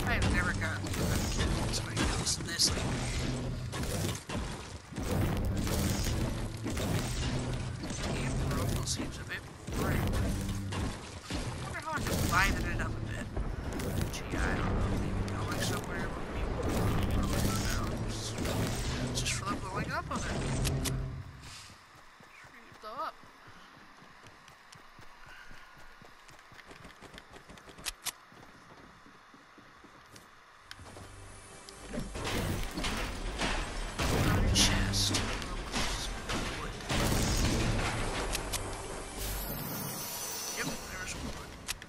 I've never gotten so many kills this late. Game Rumble seems a bit boring. I wonder how I can liven it up a bit. Gee, I don't know. Maybe going somewhere where people just for them blowing up on it. Blow up. Chest. Yep, there's wood.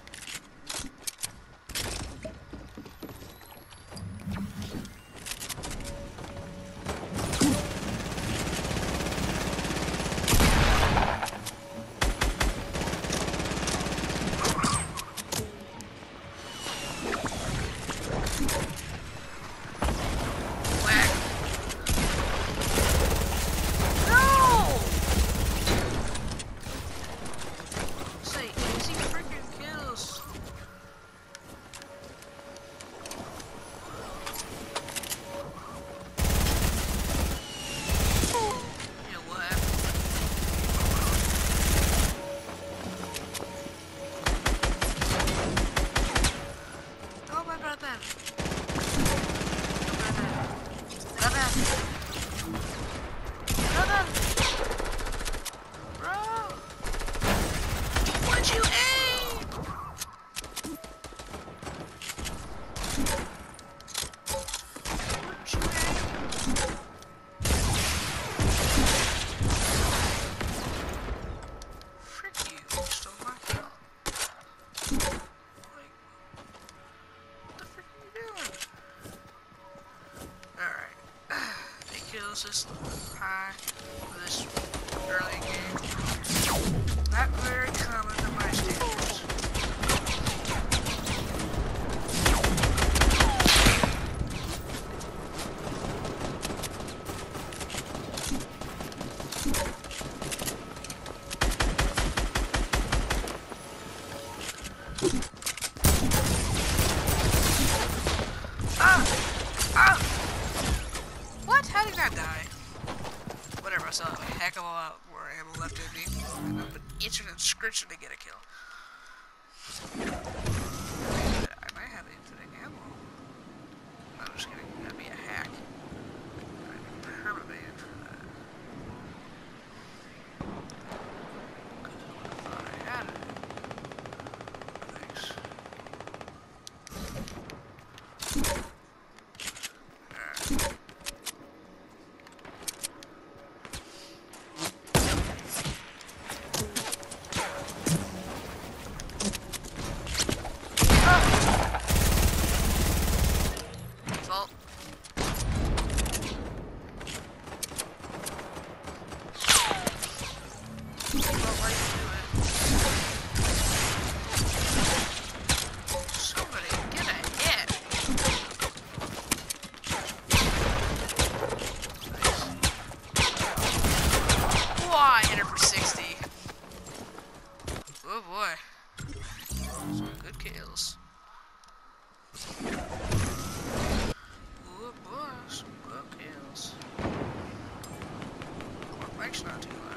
This high for this early game. Not very common to my standards. How did that die? Whatever, I still have a heck of a lot more ammo left in me. And I've been itching and scritching to get a kill. I might have infinite ammo. I'm just kidding. That'd be a hack. I'd be permabanned for that. Because I would have thought I had it. Thanks. Alright. Oh boy. Some good kills. Oh boy, some good kills. My mic's not too loud.